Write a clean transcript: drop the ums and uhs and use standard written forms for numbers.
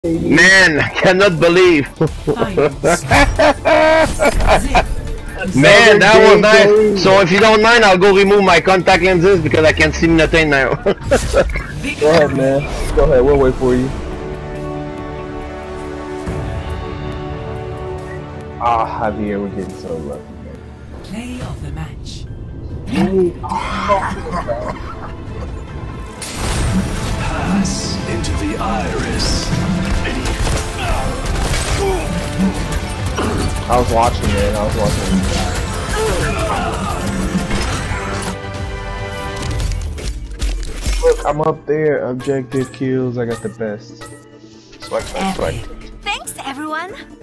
Man, I cannot believe. Man, that was nice. So if you don't mind, I'll go remove my contact lenses because I can't see nothing now. Go ahead, man. Go ahead. We'll wait for you. Ah, Javier, we're getting so lucky, man. Play of the match. Pass into the iris. I was watching it. I was watching. Look, I'm up there. Objective kills. I got the best. Swag. Thanks, everyone.